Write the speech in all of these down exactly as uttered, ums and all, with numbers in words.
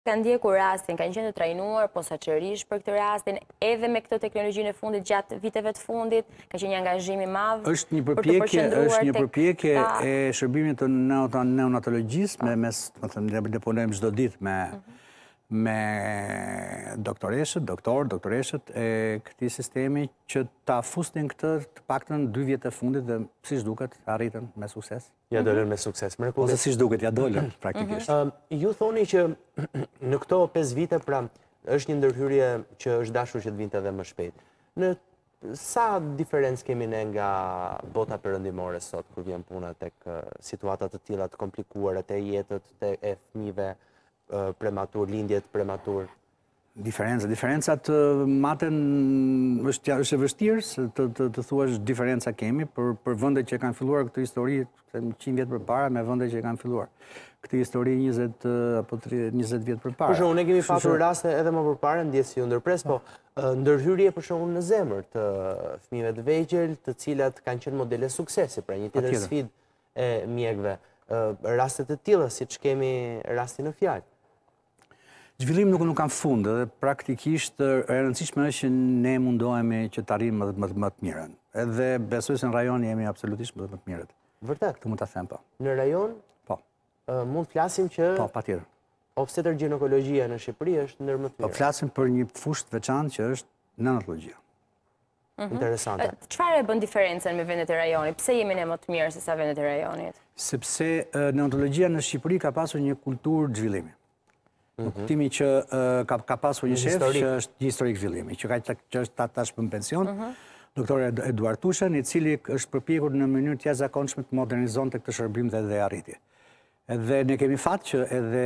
Kanë ndjekur rastin, kanë qenë të trajnuar posaçërisht për këtë rastin, edhe me këtë teknologjinë e fundit gjatë viteve të fundit, ka qenë një angazhim i madh. Është një përpjekje, është një përpjekje e shërbimit të neonatologjisë me mes, do të them, ne deponojmë çdo ditë me me doktoreshët, doktor, doktoreshët e këtij sistemi që ta fusnin këtë të paktën dy vjet e fundit dhe siç duket arritën me sukses. Ja dolën me sukses. Ose siç duket ja dolën praktikisht. Ju thoni që në këto pesë vite pra është një ndërhyrje që është dashur që të vinte edhe më shpejt. Në sa diferencë kemi ne nga bota perëndimore sot kur vjen puna tek situata të tilla të komplikuara të jetës të e fëmijëve prematur, lindjet prematur? Diferenca, diferencat maten është është e vështirë të të të thuash diferenca kemi për për vendet që kanë filluar këtë histori qind vjet përpara me vendet që kanë filluar këtë histori njëzet apo njëzet vjet përpara. Për shembull, ne kemi pasur raste edhe më përpara, ndjes si u ndërpres, po ndërhyrje për shembull në zemër të fëmijëve të vegjël, të cilat kanë qenë modele suksesi, pra një tjetër sfidë e mjekëve. Raste të tilla siç kemi rastin në fjalë. Zhvillim nuk nuk kanë fund, dhe praktikisht e rëndësishme është që ne mundohemi që të arrijmë më më të mirën. Edhe besoj se në rajon jemi absolutisht më të mirët. Vërtet? Këtë mund ta them po. Në rajon? Po. Mund të flasim që Po, patjetër. Obstetër ginekologjia në Shqipëri është ndër më të mirë. Po flasim për një fushë të veçantë që është neonatologjia. Interesante. Çfarë e bën diferencën me vendet e rajonit? Pse jemi ne më të mirë se sa vendet e rajonit? Sepse neonatologjia në Shqipëri ka pasur një kulturë zhvillimi. Në kuptimin që ka pasur një shef që është një historik zhvillimi, që që është tash në pension, doktor Eduard Tushen, i cili është përpjekur në mënyrë të jashtëzakonshme të modernizonte këtë shërbim dhe dhe arritje. Edhe ne kemi fat që edhe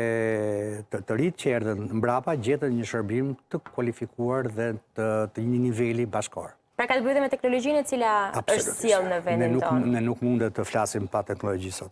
të rinjtë që erdhën mbrapa gjetën një shërbim të kualifikuar dhe të një niveli bashkëkor. Pra ka të bëjë me teknologjinë e cila është sjellë në vendin tonë. Ne nuk mundet të flasim pa teknologji sot.